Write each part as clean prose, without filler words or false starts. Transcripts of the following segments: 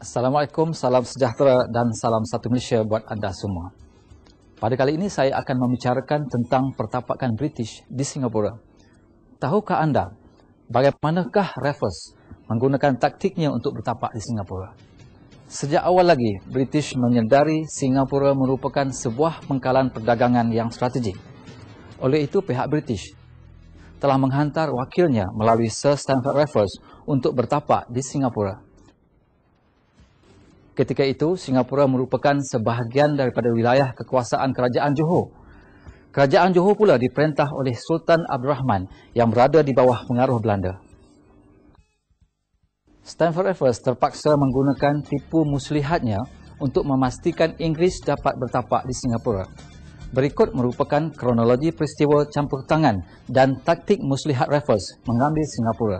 Assalamualaikum, salam sejahtera dan salam satu Malaysia buat anda semua. Pada kali ini saya akan membicarakan tentang pertapakan British di Singapura. Tahukah anda bagaimanakah Raffles menggunakan taktiknya untuk bertapak di Singapura? Sejak awal lagi, British menyedari Singapura merupakan sebuah pangkalan perdagangan yang strategik. Oleh itu, pihak British telah menghantar wakilnya melalui Sir Stamford Raffles untuk bertapak di Singapura. Ketika itu, Singapura merupakan sebahagian daripada wilayah kekuasaan Kerajaan Johor. Kerajaan Johor pula diperintah oleh Sultan Abdul Rahman yang berada di bawah pengaruh Belanda. Stamford Raffles terpaksa menggunakan tipu muslihatnya untuk memastikan Inggeris dapat bertapak di Singapura. Berikut merupakan kronologi peristiwa campur tangan dan taktik muslihat Raffles mengambil Singapura.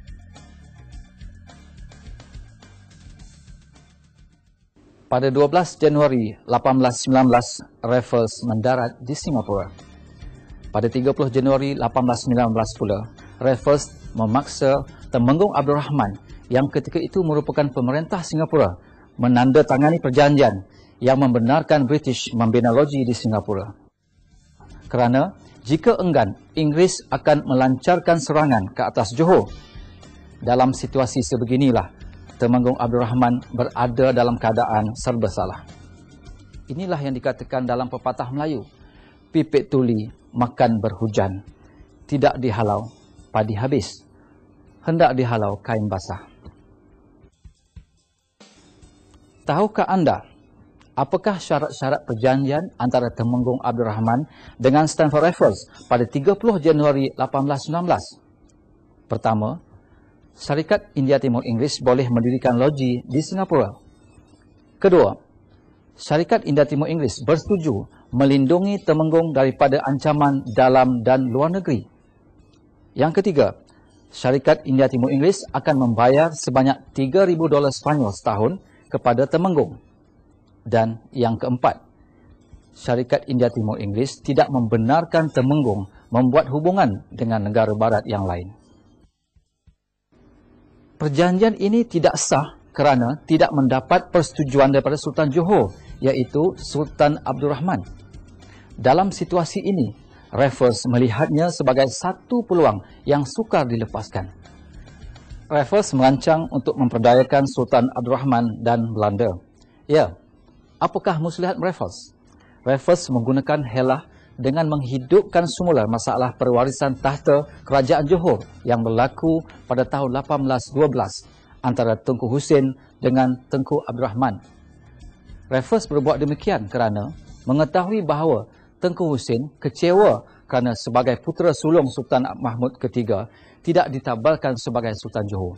Pada 12 Januari 1819, Raffles mendarat di Singapura. Pada 30 Januari 1819 pula, Raffles memaksa Temenggung Abdul Rahman yang ketika itu merupakan pemerintah Singapura menandatangani perjanjian yang membenarkan British membina loji di Singapura. Kerana jika enggan, Inggeris akan melancarkan serangan ke atas Johor. Dalam situasi sebeginilah, Temenggung Abdul Rahman berada dalam keadaan serba salah. Inilah yang dikatakan dalam pepatah Melayu, pipit tuli makan berhujan, tidak dihalau padi habis, hendak dihalau kain basah. Tahukah anda apakah syarat-syarat perjanjian antara Temenggung Abdul Rahman dengan Stamford Raffles pada 30 Januari 1819? Pertama, Syarikat India Timur Inggeris boleh mendirikan loji di Singapura. Kedua, Syarikat India Timur Inggeris bersetuju melindungi Temenggung daripada ancaman dalam dan luar negeri. Yang ketiga, Syarikat India Timur Inggeris akan membayar sebanyak $3,000 Sepanyol setahun kepada Temenggung. Dan yang keempat, Syarikat India Timur Inggeris tidak membenarkan Temenggung membuat hubungan dengan negara barat yang lain. Perjanjian ini tidak sah kerana tidak mendapat persetujuan daripada Sultan Johor, iaitu Sultan Abdul Rahman. Dalam situasi ini, Raffles melihatnya sebagai satu peluang yang sukar dilepaskan. Raffles merancang untuk memperdayakan Sultan Abdul Rahman dan Belanda. Ya, apakah muslihat Raffles? Raffles menggunakan helah dengan menghidupkan semula masalah perwarisan tahta Kerajaan Johor yang berlaku pada tahun 1812 antara Tengku Husin dengan Tengku Abdul Rahman. Raffles berbuat demikian kerana mengetahui bahawa Tengku Husin kecewa kerana sebagai putera sulung Sultan Mahmud ketiga tidak ditabalkan sebagai Sultan Johor.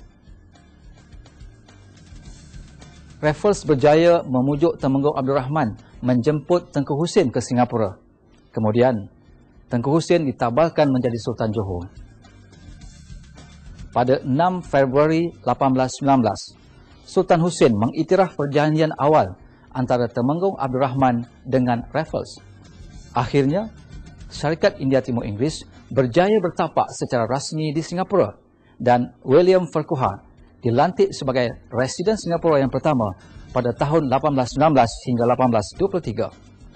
Raffles berjaya memujuk Temenggung Abdul Rahman menjemput Tengku Husin ke Singapura. Kemudian, Tengku Husin ditabalkan menjadi Sultan Johor. Pada 6 Februari 1819, Sultan Husin mengiktiraf perjanjian awal antara Temenggung Abdul Rahman dengan Raffles. Akhirnya, Syarikat India Timur Inggeris berjaya bertapak secara rasmi di Singapura dan William Farquhar dilantik sebagai Residen Singapura yang pertama pada tahun 1819 hingga 1823.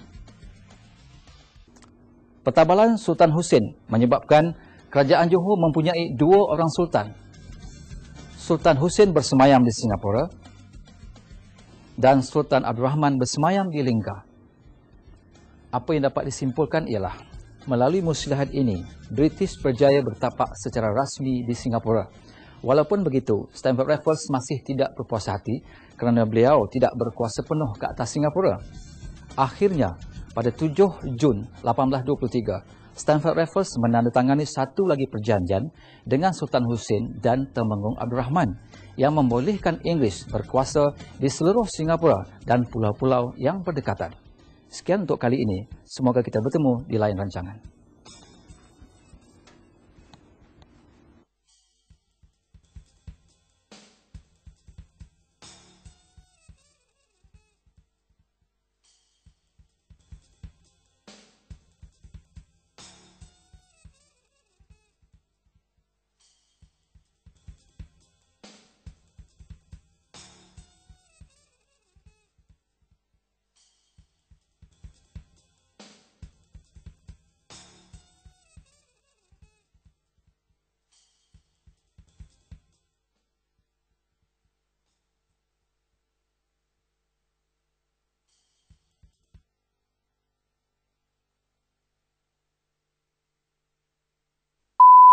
Pertabalan Sultan Husin menyebabkan Kerajaan Johor mempunyai dua orang sultan. Sultan Husin bersemayam di Singapura dan Sultan Abdul Rahman bersemayam di Lingga. Apa yang dapat disimpulkan ialah, melalui muslihat ini, British berjaya bertapak secara rasmi di Singapura. Walaupun begitu, Stamford Raffles masih tidak berpuas hati kerana beliau tidak berkuasa penuh ke atas Singapura. Akhirnya, pada 7 Jun 1823, Stamford Raffles menandatangani satu lagi perjanjian dengan Sultan Husin dan Temenggung Abdul Rahman yang membolehkan Inggeris berkuasa di seluruh Singapura dan pulau-pulau yang berdekatan. Sekian untuk kali ini. Semoga kita bertemu di lain rancangan.